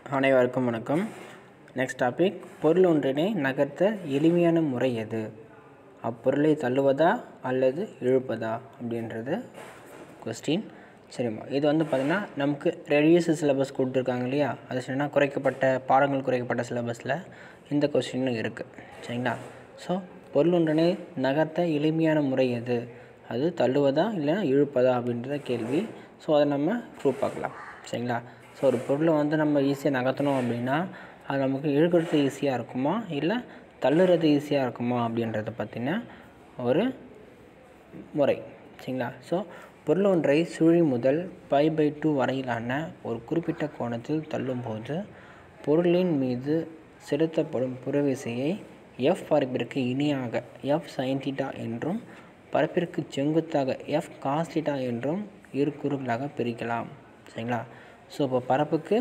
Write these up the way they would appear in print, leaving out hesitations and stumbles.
அனைவருக்கும் வணக்கம். Next topic, பொருள் ஒன்றினை நகர்த்த எளிமையான முறை எது? அப்பொருளை தள்ளுவதா அல்லது இழுப்பதா அப்படின்றது கொஸ்டின். சரிம்மா, இது பார்த்திங்கன்னா நமக்கு ரெடியூஸ் சிலபஸ் கொடுத்துருக்காங்க இல்லையா? அது சரினா குறைக்கப்பட்ட பாடங்கள் குறைக்கப்பட்ட சிலபஸில் இந்த கொஸ்டினும் இருக்குது. சரிங்களா? ஸோ பொருள் ஒன்றினை நகர்த்த எளிமையான முறை எது? அது தள்ளுவதா இல்லைனா இழுப்பதா அப்படின்றத கேள்வி. ஸோ அதை நம்ம ப்ரூவ் பார்க்கலாம். சரிங்களா? ஸோ ஒரு பொருளை நம்ம ஈஸியாக நகர்த்தணும் அப்படின்னா அது நமக்கு இழுக்கிறது ஈஸியாக இருக்குமா இல்லை தள்ளுறது ஈஸியாக இருக்குமா அப்படின்றத பற்றின ஒரு முறை. சரிங்களா? ஸோ பொருள் ஒன்றை சுழி முதல் π/2 வரையிலான ஒரு குறிப்பிட்ட கோணத்தில் தள்ளும்போது பொருளின் மீது செலுத்தப்படும் புறவிசையை F பரப்பிற்கு இணையாக F sin θ என்றும் பரப்பிற்கு செங்குத்தாக F cos θ என்றும் இரு கூறுகளாக பிரிக்கலாம். சரிங்களா? ஸோ இப்போ பரப்புக்கு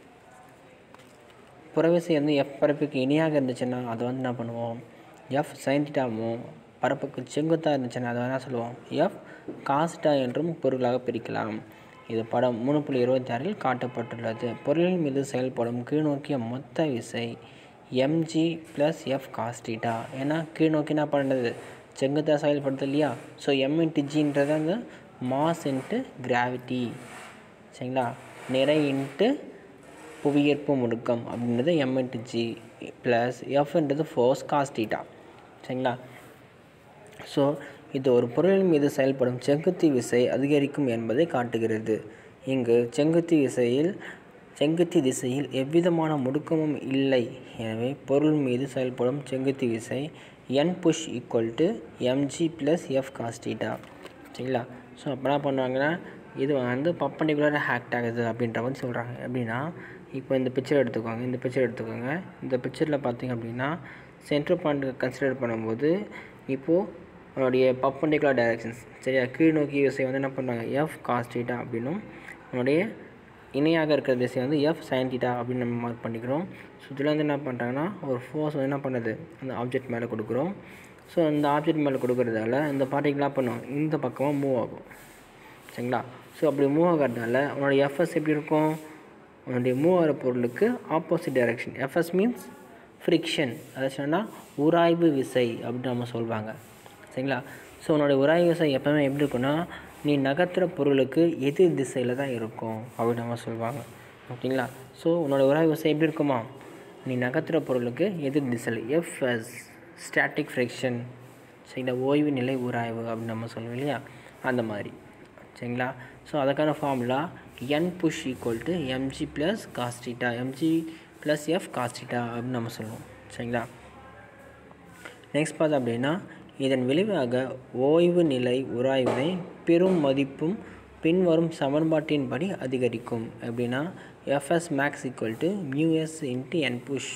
புறவிசை F பரப்புக்கு இணையாக இருந்துச்சுன்னா அதை என்ன பண்ணுவோம், F sin θவும், பரப்புக்கு செங்குத்தாக இருந்துச்சுன்னா அதை என்ன சொல்லுவோம், F cos θ என்றும் பொருளாக பிரிக்கலாம். இது படம் 3.26 காட்டப்பட்டுள்ளது. பொருளின் மீது செயல்படும் கீழ்நோக்கிய மொத்த விசை mg + F cos θ. ஏன்னா கீழ்நோக்கி என்ன பண்ணுறது, செங்குத்தாக செயல்படுது இல்லையா? ஸோ m×gன்றது அங்கே மாஸ் இன்ட்டு கிராவிட்டி. சரிங்களா? நிறை இன்ட்டு புவியீர்ப்பு முடுக்கம் அப்படின்றது m×g ப்ளஸ் Fன்றது ஃபோர்ஸ் cos θ. சரிங்களா? ஸோ இது ஒரு பொருளின் மீது செயல்படும் செங்குத்து விசை அதிகரிக்கும் என்பதை காட்டுகிறது. இங்கு செங்குத்து திசையில் எவ்விதமான முடுக்கமும் இல்லை. எனவே பொருள் மீது செயல்படும் செங்குத்து விசை N push = mg + F cos θ. சரிங்களா? ஸோ அப்போ என்ன பண்ணுவாங்கன்னா இது பர்பெண்டிகுலர் ஆக்ட் ஆகுது அப்படின்ற மாதிரி சொல்கிறாங்க. எப்படின்னா இப்போ இந்த பிக்சர் எடுத்துக்கோங்க. இந்த பிக்சரில் பார்த்திங்க அப்படின்னா சென்டர் பாயிண்ட் கன்சிடர் பண்ணும்போது இப்போது உன்னுடைய பர்பெண்டிகுலர் டைரக்ஷன்ஸ் சரியா, கீழ் நோக்கி விசை என்ன பண்ணுறாங்க F cos θ அப்படின்னும், உன்னுடைய இணையாக இருக்கிற திசை F sin θ அப்படின்னு நம்ம மார்க் பண்ணிக்கிறோம். ஸோ இதில் என்ன பண்ணுறாங்கன்னா ஒரு ஃபோர்ஸ் என்ன பண்ணுறது, அந்த ஆப்ஜெக்ட் மேலே கொடுக்குறோம். ஸோ இந்த ஆப்ஜெக்ட் மேலே கொடுக்குறதால இந்த பார்ட்டிகளாக பண்ணும் இந்த பக்கமாக மூவ் ஆகும். சரிங்களா? ஸோ அப்படி மூவ் ஆகிறதுனால உன்னோட எஃப்எஸ் எப்படி இருக்கும், உன்னுடைய மூவ் ஆகிற பொருளுக்கு opposite direction. FS means friction, அதை சொன்னால் உராய்வு விசை அப்படின்னு நம்ம சொல்லுவாங்க. சரிங்களா? ஸோ உன்னுடைய உராய்வு விசை எப்போவுமே எப்படி இருக்குன்னா நீ நகர்த்துகிற பொருளுக்கு எதிர் திசையில் தான் இருக்கும் அப்படின்னு நம்ம சொல்லுவாங்க. ஓகேங்களா? ஸோ உன்னோட உராய்வு விசை எப்படி இருக்குமா, நீ நகர்த்துகிற பொருளுக்கு எதிர் திசையில் எஃப்எஸ் ஸ்டாட்டிக் ஃப்ரிக்ஷன். சரிங்களா? ஓய்வு நிலை உராய்வு அப்படின்னு நம்ம சொல்லுவோம் இல்லையா, அந்த மாதிரி. சரிங்களா? ஸோ அதுக்கான formula N push = mg + cos θ, mg + F cos θ அப்படின்னு நம்ம சொல்லுவோம். சரிங்களா? நெக்ஸ்ட் பார்த்தோம் அப்படின்னா இதன் விளைவாக ஓய்வு நிலை உராய்வினை பெரும் மதிப்பும் பின்வரும் சமன்பாட்டின்படி அதிகரிக்கும். எப்படின்னா Fs max = μs × N push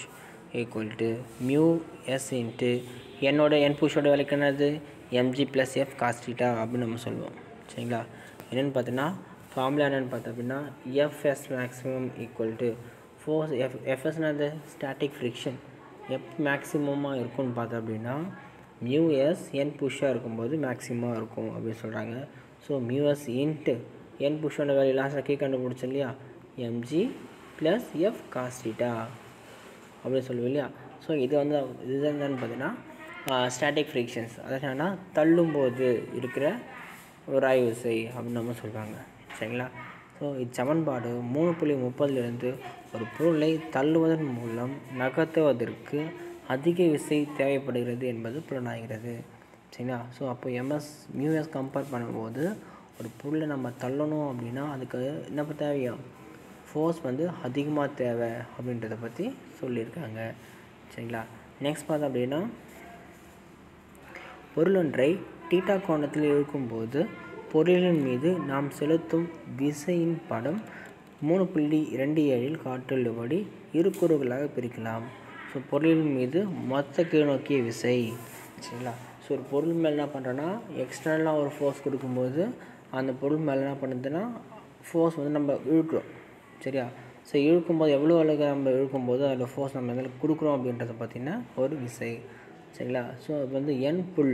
= μs என்னோட N pushோட விலைக்கு என்னது mg + F cos θ அப்படின்னு நம்ம சொல்லுவோம். சரிங்களா? என்னென்னு பார்த்தீங்கன்னா ஃபார்முலா என்னென்னு பார்த்தோம் அப்படின்னா Fs maximum = ஃபோர்ஸ் Fsனது ஸ்டாட்டிக் ஃப்ரிக்ஷன். மேக்ஸிமமாக இருக்கும்னு பார்த்தோம் அப்படின்னா μs N புஷ்ஷாக இருக்கும்போது மேக்ஸிமமாக இருக்கும் அப்படின்னு சொல்கிறாங்க. ஸோ μs × N புஷ்ஷோட வேல்யூ லாஸ்ட்டாக கீழே கண்டுபிடிச்சோம் இல்லையா, mg + F cos θ அப்படின்னு சொல்லுவோம் இல்லையா. ஸோ இது என்னன்னு பார்த்தீங்கன்னா ஸ்டாட்டிக் ஃப்ரிக்ஷன்ஸ், அதாவது தள்ளும்போது இருக்கிற உராய்வு விசை அப்படின்னு நம்ம சொல்கிறாங்க. சரிங்களா? ஸோ இது சமன்பாடு 3.30 ஒரு பொருளை தள்ளுவதன் மூலம் நகர்த்துவதற்கு அதிக விசை தேவைப்படுகிறது என்பது புலனாகிறது. சரிங்களா? ஸோ அப்போ μs கம்பேர் பண்ணும்போது ஒரு பொருளை நம்ம தள்ளணும் அப்படின்னா அதுக்கு என்ன தேவையோ ஃபோர்ஸ் அதிகமாக தேவை அப்படின்றத பற்றி சொல்லியிருக்காங்க. சரிங்களா? நெக்ஸ்ட் பார்த்தோம் அப்படின்னா பொருள் ஒன்றை θ கோணத்தில் இருக்கும்போது பொருளின் மீது நாம் செலுத்தும் விசையின் படம் 3.27 காட்டுள்ளபடி இரு கூறுகளாக பிரிக்கலாம். ஸோ பொருளின் மீது மொத்த கீழ்நோக்கிய விசை. சரிங்களா? ஸோ ஒரு பொருள் மேலே என்ன பண்ணுறோன்னா எக்ஸ்டர்னலாக ஒரு ஃபோர்ஸ் கொடுக்கும்போது அந்த பொருள் மேலே என்ன பண்ணுதுன்னா ஃபோர்ஸ் நம்ம இழுக்கிறோம். சரியா? ஸோ இழுக்கும்போது எவ்வளோ அளவுக்கு நம்ம இழுக்கும்போது அதில் ஃபோர்ஸ் நம்ம எதில் கொடுக்குறோம் அப்படின்றத பார்த்திங்கன்னா ஒரு விசை. சரிங்களா? ஸோ அது N புல்.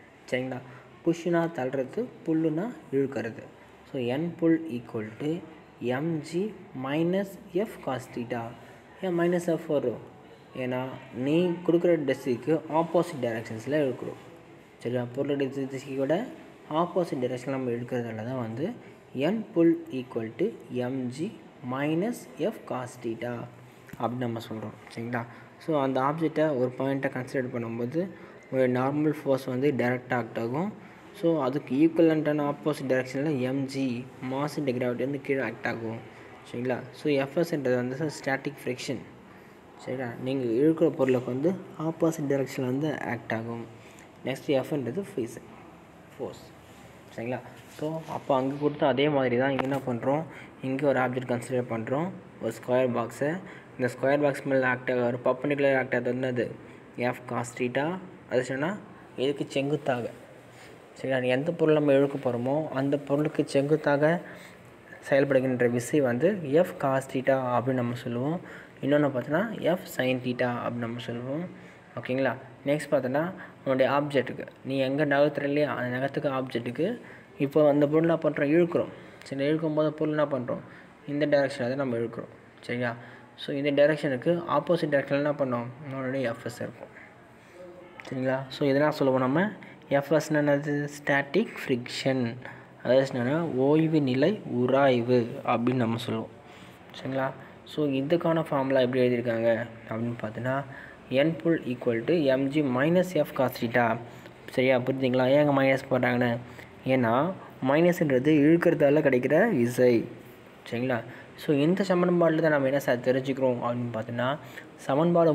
சரிங்களா? புஷ்ஷுனா தள்ளுறது, புல்லுனா இழுக்கிறது. So N pull = mg minus F cos theta. ஏன் மைனஸ் எஃப் வரும்? ஏன்னா நீ கொடுக்குற திசைக்கு ஆப்போசிட் டைரக்ஷன்ஸில் இருக்கிறோம். சரியா? பொருளுடைய திசையோட ஆப்போசிட் டைரக்ஷனில் நம்ம எடுக்கிறதால தான் வந்து n pull equal to mg minus F cos theta அப்படின்னு நம்ம சொல்கிறோம். சரிங்களா? ஸோ அந்த ஆப்ஜெக்டை ஒரு பாயிண்ட்டை கன்சிடர் பண்ணும்போது ஒரு நார்மல் ஃபோர்ஸ் வந்து டைரெக்டாக ஆக்ட் ஆகும். ஸோ அதுக்கு ஈக்குவலண்ட்டான ஆப்போசிட் டைரக்ஷனில் mg மாஸ் இன்டு கிராவிட்டி வந்து கீழே ஆக்ட் ஆகும். சரிங்களா? ஸோ எஃப்எஸ்ன்றது வந்து ஸ்டாட்டிக் ஃப்ரிக்ஷன். சரிங்களா? நீங்கள் இழுக்கிற பொருளுக்கு வந்து ஆப்போசிட் டைரக்ஷனில் வந்து ஆக்ட் ஆகும். நெக்ஸ்ட் எஃப்ன்றது ஃப்ரீசன் ஃபோர்ஸ். சரிங்களா? ஸோ அப்போ அங்கே கொடுத்தா அதே மாதிரி தான் இங்கே என்ன பண்ணுறோம், இங்கே ஒரு ஆப்ஜெக்ட் கன்சிடர் பண்ணுறோம், ஒரு ஸ்கொயர் பாக்ஸை. இந்த ஸ்கொயர் பாக்ஸ் மேலே ஆக்ட் ஆக ஒரு பர்பெண்டிகுலர் ஆக்ட் ஆகிறது வந்து அது எஃப் காஸ் தீட்டா. அது சொன்னால் இதுக்கு செங்குத்தாக. சரிங்களா? எந்த பொருள் நம்ம இழுக்க போகிறோமோ அந்த பொருளுக்கு செங்குத்தாக செயல்படுகின்ற விசை வந்து எஃப் காஸ் தீட்டா அப்படின்னு நம்ம சொல்லுவோம். இன்னொன்று பார்த்தோன்னா எஃப் சைன் தீட்டா அப்படின்னு நம்ம சொல்லுவோம். ஓகேங்களா? நெக்ஸ்ட் பார்த்தோன்னா உன்னுடைய ஆப்ஜெக்ட்டுக்கு நீ எங்கே நகர்த்துற இல்லையா அந்த நகரத்துக்கு ஆப்ஜெக்ட்டுக்கு இப்போ அந்த பொருள் என்ன பண்ணுறோம், இழுக்கிறோம். சரி, இழுக்கும் போது பொருள் என்ன பண்ணுறோம், இந்த டைரெக்ஷனில் தான் நம்ம இழுக்கிறோம். சரியா? ஸோ இந்த டைரெக்ஷனுக்கு ஆப்போசிட் டைரெக்ஷனில் என்ன பண்ணோம், நம்மளுடைய எஃப்எஸ் இருக்கும். சரிங்களா? ஸோ இதெல்லாம் சொல்லுவோம் நம்ம எஃப்எஸ்ன்னு என்னது, ஸ்டாட்டிக் ஃப்ரிக்ஷன். அதாவது என்னென்னா ஓய்வு நிலை உராய்வு அப்படின்னு நம்ம சொல்லுவோம். சரிங்களா? ஸோ இதுக்கான ஃபார்முலா எப்படி எழுதியிருக்காங்க அப்படின்னு பார்த்தீங்கன்னா n pull equal to mg minus F cos theta. சரியா? புரிஞ்சுங்களா? ஏங்க மைனஸ் போடுறாங்கன்னு? ஏன்னா மைனஸ்ன்றது இழுக்கிறதால கிடைக்கிற விசை. சரிங்களா? ஸோ இந்த சமன்பாடில் தான் நம்ம என்ன சார் தெரிஞ்சுக்கிறோம் அப்படின்னு பார்த்தீங்கன்னா சமன்பாடு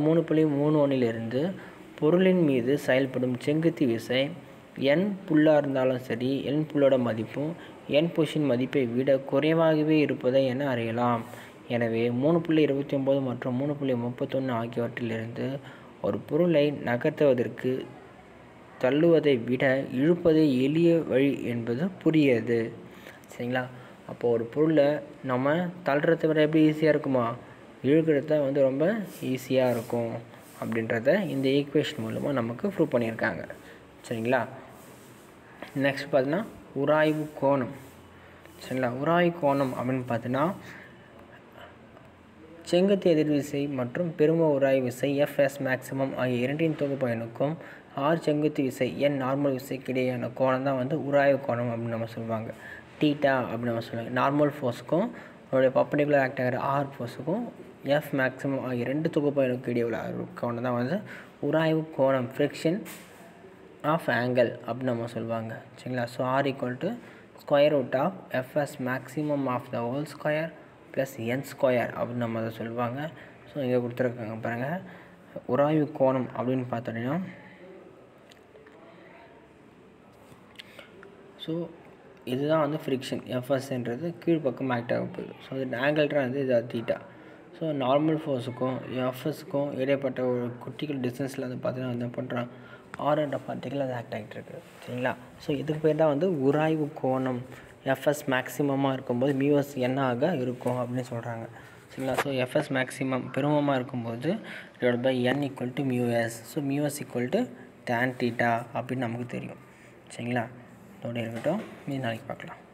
3.31 பொருளின் மீது செயல்படும் செங்குத்து விசை n புல்லாக இருந்தாலும் சரி n புல்லோட மதிப்பும் n புஷின் மதிப்பை விட குறைவாகவே இருப்பதை என அறியலாம். எனவே 3.29 மற்றும் 3.31 ஆகியவற்றிலிருந்து ஒரு பொருளை நகர்த்துவதற்கு தள்ளுவதை விட இழுப்பதே எளிய வழி என்பது புரியுது. சரிங்களா? அப்போது ஒரு பொருளை நம்ம தள்ளுறதை விட எப்படி ஈஸியாக இருக்குமா, இழுக்கிறது தான் வந்து ரொம்ப ஈஸியாக இருக்கும் அப்படின்றத இந்த ஈக்குவேஷன் மூலமாக நமக்கு ப்ரூவ் பண்ணியிருக்காங்க. சரிங்களா? நெக்ஸ்ட் பார்த்தீங்கன்னா உராய்வு கோணம். சரிங்களா? உராய்வு கோணம் அப்படின்னு பார்த்தீங்கன்னா செங்குத்து எதிர்விசை மற்றும் பெரும உராய்வு விசை எஃப்எஸ் மேக்ஸிமம் ஆகிய இரண்டின் தொகுப்பயனுக்கும் ஆர் செங்குத்து விசை n நார்மல் விசைக்கு இடையேயான கோணம் தான் வந்து உராய்வு கோணம் அப்படின்னு நம்ம சொல்லுவாங்க. டீட்டா அப்படின்னு நம்ம சொல்லுவாங்க. நார்மல் ஃபோர்ஸுக்கும் அதோடைய பர்பெண்டிகுலர் ஆக்ட் ஆகிற ஆர் ஃபோர்ஸுக்கும் எஃப் மேக்ஸிமம் ஆகிய ரெண்டு தொகுப்பயனுக்கு இடையே உள்ள கோணம் தான் வந்து உராய்வு கோணம், ஃப்ரிக்ஷன் ஆஃப் ஆங்கிள் அப்படின்னு நம்ம சொல்லுவாங்க. சரிங்களா? So R equal to square root of FS maximum of the whole square plus n square அப்படின்னு நம்ம அதை சொல்லுவாங்க. ஸோ இங்கே கொடுத்துருக்காங்க பாருங்கள். உராய்வு கோணம் அப்படின்னு பார்த்தோன்னா ஸோ இதுதான் வந்து ஃப்ரிக்ஷன். எஃப்எஸ்ன்றது கீழ்ப்பக்கம் ஆக்ட் ஆக போகுது. ஸோ அது ஆங்கிள்டாக வந்து இது தீட்டா. ஸோ நார்மல் ஃபோர்ஸுக்கும் எஃப்எஸ்க்கும் இடைப்பட்ட ஒரு கிரிட்டிக்கல் டிஸ்டன்ஸில் வந்து பார்த்தீங்கன்னா என்ன பண்ணுறான், ஆர் என்ற பார்ட்டிக்கல் அது ஆக்ட் ஆகிட்டு இருக்குது. சரிங்களா? ஸோ இதுக்கு பேர் தான் வந்து உராய்வு கோணம். எஃப்எஸ் மேக்ஸிமமாக இருக்கும்போது மியூஎஸ் என்னாக இருக்கும் அப்படின்னு சொல்கிறாங்க. சரிங்களா? ஸோ எஃப்எஸ் மேக்ஸிமம் பெருமமாக இருக்கும்போது divide by n equal to mu S. So mu S equal to tan theta அப்படின்னு நமக்கு தெரியும். சரிங்களா? இதோட இருக்கட்டும், மீதி நாளைக்கு பார்க்கலாம்.